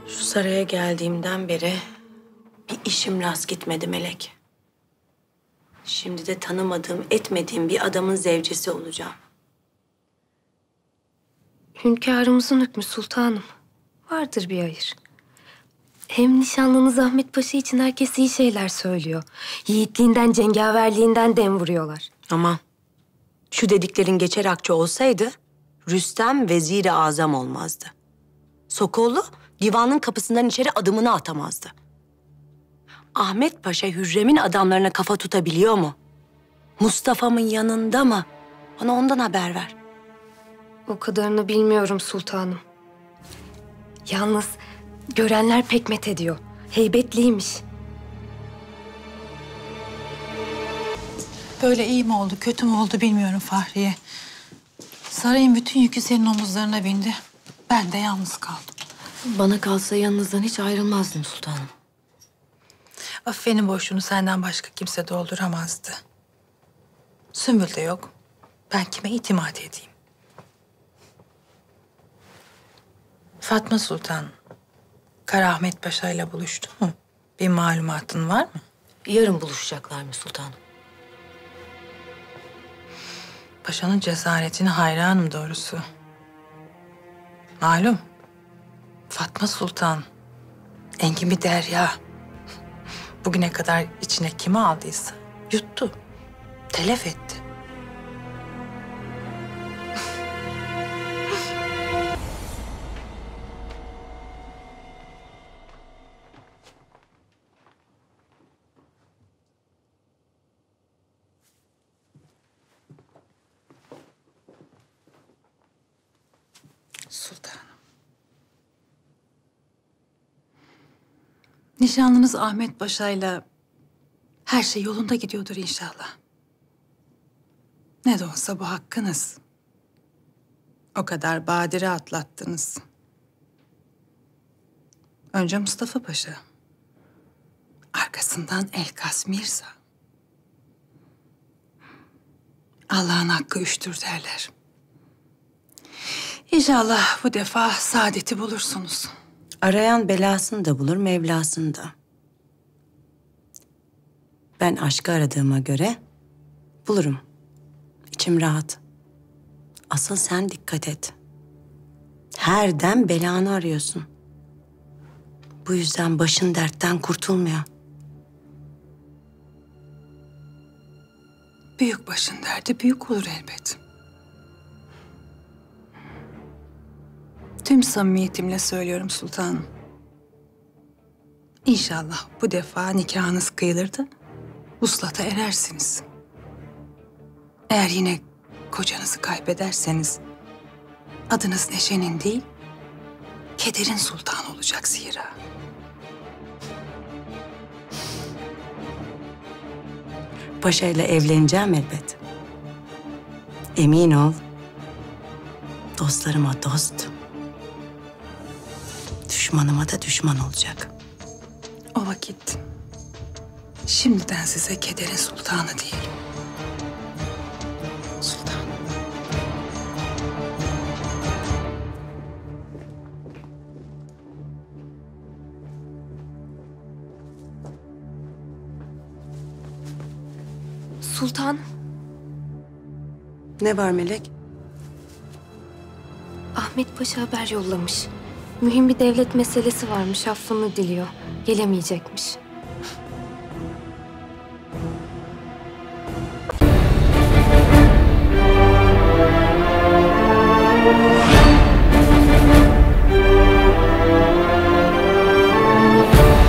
Şu saraya geldiğimden beri bir işim rast gitmedi Melek. Şimdi de tanımadığım, etmediğim bir adamın zevcesi olacağım. Hünkârımızın hükmü sultanım. Vardır bir hayır. Hem nişanlınız Ahmet Paşa için herkes iyi şeyler söylüyor. Yiğitliğinden, cengaverliğinden dem vuruyorlar. Aman, şu dediklerin geçer akçe olsaydı Rüstem vezir-i azam olmazdı. Sokollu divanın kapısından içeri adımını atamazdı. Ahmet Paşa Hürrem'in adamlarına kafa tutabiliyor mu? Mustafa'mın yanında mı? Bana ondan haber ver. O kadarını bilmiyorum sultanım. Yalnız görenler pek met ediyor. Heybetliymiş. Böyle iyi mi oldu, kötü mü oldu bilmiyorum Fahriye. Sarayın bütün yükü senin omuzlarına bindi. Ben de yalnız kaldım. Bana kalsa yanınızdan hiç ayrılmazdım sultanım. Affenin boşluğunu senden başka kimse dolduramazdı. Sümbül de yok. Ben kime itimat edeyim? Fatma Sultan, Kara Ahmet Paşa ile buluştu mu? Bir malumatın var mı? Yarın buluşacaklar mı sultanım? Paşanın cesaretine hayranım doğrusu. Malum, Fatma Sultan, engin bir derya. Bugüne kadar içine kimi aldıysa yuttu, telef etti. Sultanım. Nişanlınız Ahmet Paşa'yla her şey yolunda gidiyordur inşallah. Ne de olsa bu hakkınız. O kadar badire atlattınız. Önce Mustafa Paşa. Arkasından Elkas Mirza. Allah'ın hakkı üçtür derler. İnşallah bu defa saadeti bulursunuz. Arayan belasını da bulur, Mevlasını da. Ben aşkı aradığıma göre bulurum. İçim rahat. Asıl sen dikkat et. Her dem belanı arıyorsun. Bu yüzden başın dertten kurtulmuyor. Büyük başın derdi büyük olur elbet. Tüm samimiyetimle söylüyorum sultanım. İnşallah bu defa nikahınız kıyılır da vuslata erersiniz. Eğer yine kocanızı kaybederseniz adınız Neşe'nin değil, kederin sultanı olacak zira. Paşa ile evleneceğim elbet. Emin ol, dostlarıma dost, düşmanıma da düşman olacak. O vakit şimdiden size kederin sultanı diyelim. Sultan. Sultan, Ne var Melek? Ahmet Paşa haber yollamış. Mühim bir devlet meselesi varmış, affını diliyor. Gelemeyecekmiş.